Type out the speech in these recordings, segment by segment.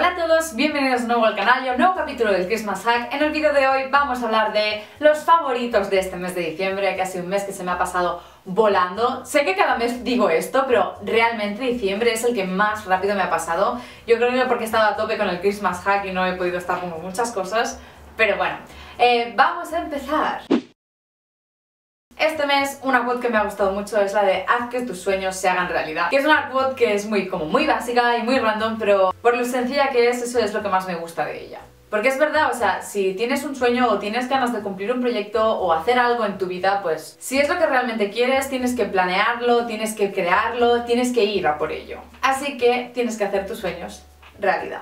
Hola a todos, bienvenidos de nuevo al canal y a un nuevo capítulo del Christmas Hack. En el vídeo de hoy vamos a hablar de los favoritos de este mes de diciembre, que ha sido un mes que se me ha pasado volando. Sé que cada mes digo esto, pero realmente diciembre es el que más rápido me ha pasado. Yo creo que porque he estado a tope con el Christmas Hack y no he podido estar con muchas cosas, pero bueno, vamos a empezar. Este mes una quote que me ha gustado mucho es la de haz que tus sueños se hagan realidad, que es una quote que es muy básica y muy random, pero por lo sencilla que es, eso es lo que más me gusta de ella. Porque es verdad, o sea, si tienes un sueño o tienes ganas de cumplir un proyecto o hacer algo en tu vida, pues si es lo que realmente quieres, tienes que planearlo, tienes que crearlo, tienes que ir a por ello. Así que tienes que hacer tus sueños realidad.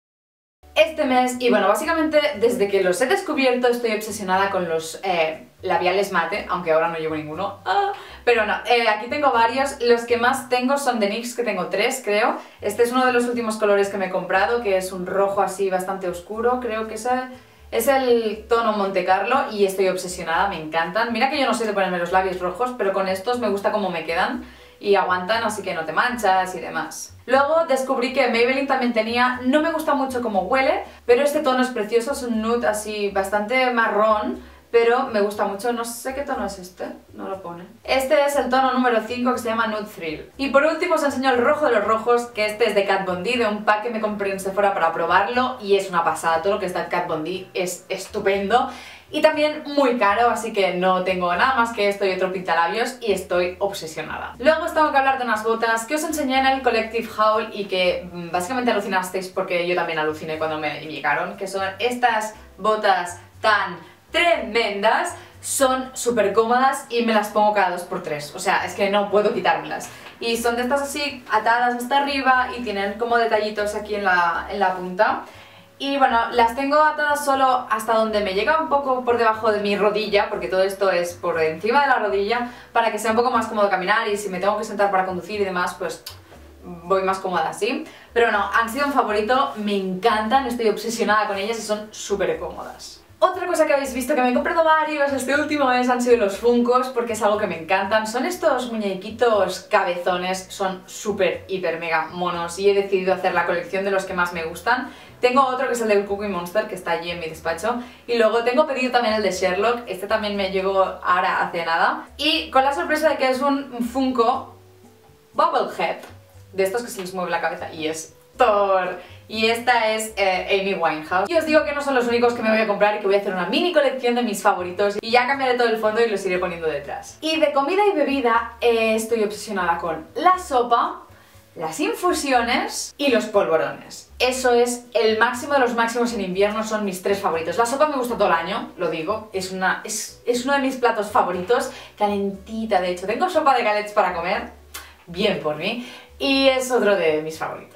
Este mes, y bueno, básicamente desde que los he descubierto estoy obsesionada con los labiales mate, aunque ahora no llevo ninguno, pero no, aquí tengo varios. Los que más tengo son de NYX, que tengo 3 creo. Este es uno de los últimos colores que me he comprado, que es un rojo así bastante oscuro, creo que es el tono Monte Carlo y estoy obsesionada, me encantan. Mira que yo no sé de ponerme los labios rojos, pero con estos me gusta cómo me quedan y aguantan, así que no te manchas y demás. Luego descubrí que Maybelline también tenía, no me gusta mucho cómo huele, pero este tono es precioso, es un nude así bastante marrón, pero me gusta mucho. No sé qué tono es este, no lo pone. Este es el tono número 5 que se llama Nude Thrill. Y por último os enseño el rojo de los rojos, que este es de Kat Von D, de un pack que me compré en Sephora para probarlo y es una pasada. Todo lo que está en Kat Von D es estupendo. Y también muy caro, así que no tengo nada más que esto y otro pintalabios y estoy obsesionada. Luego os tengo que hablar de unas botas que os enseñé en el Collective Haul y que básicamente alucinasteis porque yo también aluciné cuando me llegaron, que son estas botas tan tremendas. Son súper cómodas y me las pongo cada 2×3, o sea, es que no puedo quitármelas. Y son de estas así atadas hasta arriba y tienen como detallitos aquí en la punta. Y bueno, las tengo atadas solo hasta donde me llega un poco por debajo de mi rodilla, porque todo esto es por encima de la rodilla, para que sea un poco más cómodo caminar y si me tengo que sentar para conducir y demás, pues voy más cómoda así. Pero no, han sido un favorito, me encantan, estoy obsesionada con ellas y son súper cómodas. Otra cosa que habéis visto que me he comprado varios este último mes han sido los Funkos, porque es algo que me encantan. Son estos muñequitos cabezones, son súper, hiper, mega monos y he decidido hacer la colección de los que más me gustan. Tengo otro que es el del Cookie Monster, que está allí en mi despacho. Y luego tengo pedido también el de Sherlock, este también me llegó ahora hace nada. Y con la sorpresa de que es un Funko Bubblehead, de estos que se les mueve la cabeza, y es Thor. Y esta es Amy Winehouse. Y os digo que no son los únicos que me voy a comprar y que voy a hacer una mini colección de mis favoritos. Y ya cambiaré todo el fondo y los iré poniendo detrás. Y de comida y bebida estoy obsesionada con la sopa, las infusiones y los polvorones. Eso es el máximo de los máximos en invierno, son mis 3 favoritos. La sopa me gusta todo el año, lo digo, es uno de mis platos favoritos, calentita de hecho. Tengo sopa de galets para comer, bien por mí, y es otro de mis favoritos.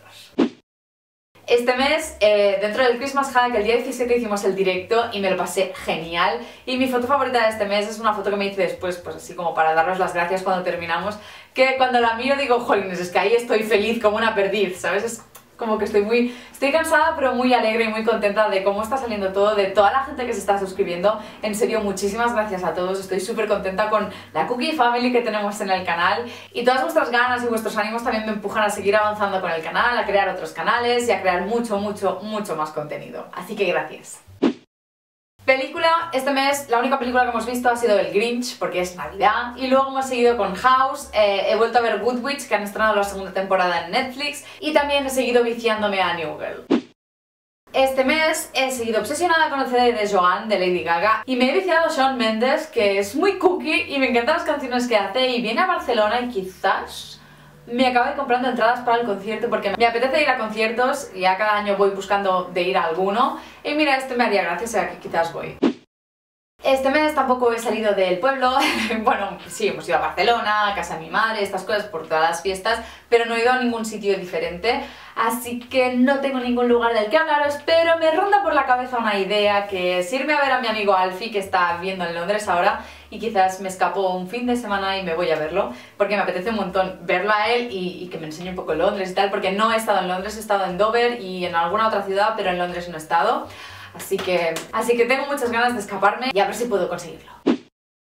Este mes, dentro del Christmas Hack, el día 17 hicimos el directo y me lo pasé genial. Y mi foto favorita de este mes es una foto que me hice después, pues así como para daros las gracias cuando terminamos. Que cuando la miro digo, jolines, es que ahí estoy feliz como una perdiz, ¿sabes? Es como que estoy cansada pero muy alegre y muy contenta de cómo está saliendo todo, de toda la gente que se está suscribiendo. En serio, muchísimas gracias a todos, estoy súper contenta con la Cookie Family que tenemos en el canal y todas vuestras ganas y vuestros ánimos también me empujan a seguir avanzando con el canal, a crear otros canales y a crear mucho más contenido. Así que gracias. Película, este mes la única película que hemos visto ha sido El Grinch, porque es Navidad, y luego hemos seguido con House, he vuelto a ver Good Witch, que han estrenado la segunda temporada en Netflix, y también he seguido viciándome a New Girl. Este mes he seguido obsesionada con el CD de Joan, de Lady Gaga, y me he viciado a Shawn Mendes, que es muy cookie y me encantan las canciones que hace, y viene a Barcelona y quizás me acabe comprando entradas para el concierto porque me apetece ir a conciertos y ya cada año voy buscando de ir a alguno y mira, este me haría gracia, o sea que quizás voy. Este mes tampoco he salido del pueblo, bueno, sí, hemos ido a Barcelona, a casa de mi madre, estas cosas por todas las fiestas, pero no he ido a ningún sitio diferente, así que no tengo ningún lugar del que hablaros, pero me ronda por la cabeza una idea que es irme a ver a mi amigo Alfie, que está viviendo en Londres ahora, y quizás me escapo un fin de semana y me voy a verlo, porque me apetece un montón verlo a él y que me enseñe un poco Londres y tal, porque no he estado en Londres, he estado en Dover y en alguna otra ciudad, pero en Londres no he estado. Así que tengo muchas ganas de escaparme y a ver si puedo conseguirlo.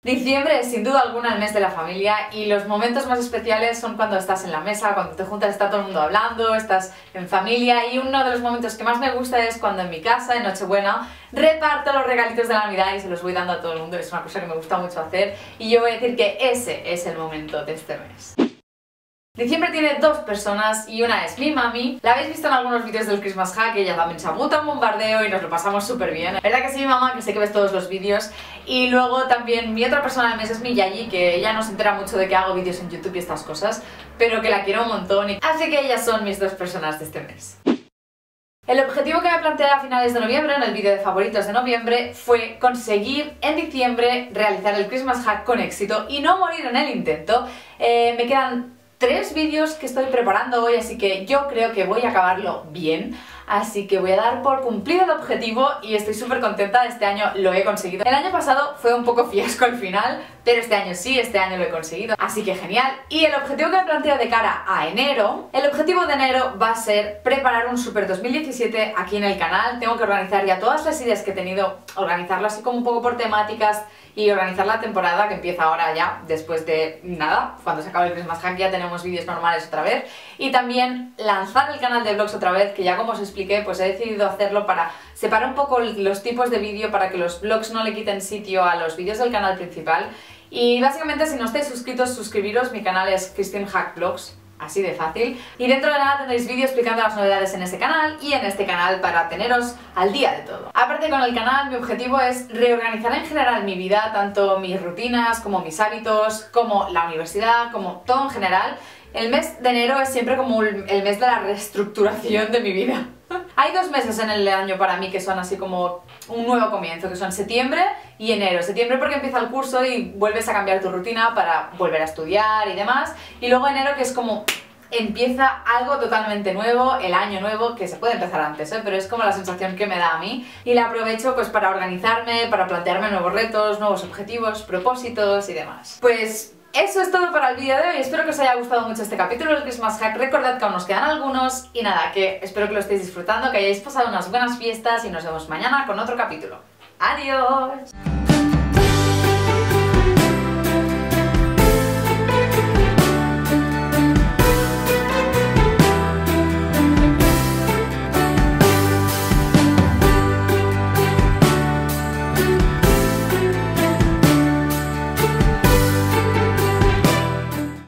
Diciembre es sin duda alguna el mes de la familia y los momentos más especiales son cuando estás en la mesa, cuando te juntas, está todo el mundo hablando, estás en familia, y uno de los momentos que más me gusta es cuando en mi casa, en Nochebuena, reparto los regalitos de la Navidad y se los voy dando a todo el mundo. Es una cosa que me gusta mucho hacer y yo voy a decir que ese es el momento de este mes. Diciembre tiene dos personas y una es mi mami. La habéis visto en algunos vídeos del Christmas Hack, ella también se apunta a un bombardeo y nos lo pasamos súper bien. ¿Verdad que sí, mi mamá? Que sé que ves todos los vídeos. Y luego también mi otra persona del mes es mi Yayi, que ella no se entera mucho de que hago vídeos en YouTube y estas cosas, pero que la quiero un montón. Así que ellas son mis dos personas de este mes. El objetivo que me planteé a finales de noviembre, en el vídeo de favoritos de noviembre, fue conseguir en diciembre realizar el Christmas Hack con éxito y no morir en el intento. Me quedan 3 vídeos que estoy preparando hoy, así que yo creo que voy a acabarlo bien. Así que voy a dar por cumplido el objetivo y estoy súper contenta. Este año lo he conseguido. El año pasado fue un poco fiasco al final, pero este año sí, este año lo he conseguido. Así que genial. Y el objetivo que me planteo de cara a enero, el objetivo de enero va a ser preparar un Super 2017 aquí en el canal. Tengo que organizar ya todas las ideas que he tenido, organizarlo así como un poco por temáticas y organizar la temporada que empieza ahora ya, después de nada, cuando se acabe el Christmas Hack ya tenemos vídeos normales otra vez. Y también lanzar el canal de vlogs otra vez, que ya como os expliqué, pues he decidido hacerlo para separar un poco los tipos de vídeo para que los vlogs no le quiten sitio a los vídeos del canal principal. Y básicamente, si no estáis suscritos, suscribiros. Mi canal es Christine Hack Vlogs, así de fácil. Y dentro de nada tendréis vídeos explicando las novedades en ese canal y en este canal para teneros al día de todo. Aparte, con el canal mi objetivo es reorganizar en general mi vida, tanto mis rutinas como mis hábitos, como la universidad, como todo en general. El mes de enero es siempre como el mes de la reestructuración de mi vida. Hay 2 meses en el año para mí que son así como un nuevo comienzo, que son septiembre y enero. Septiembre porque empieza el curso y vuelves a cambiar tu rutina para volver a estudiar y demás. Y luego enero, que es como empieza algo totalmente nuevo, el año nuevo, que se puede empezar antes, pero es como la sensación que me da a mí. Y la aprovecho pues para organizarme, para plantearme nuevos retos, nuevos objetivos, propósitos y demás. Pues eso es todo para el vídeo de hoy. Espero que os haya gustado mucho este capítulo del Christmas Hack. Recordad que aún nos quedan algunos y nada, que espero que lo estéis disfrutando, que hayáis pasado unas buenas fiestas y nos vemos mañana con otro capítulo. ¡Adiós!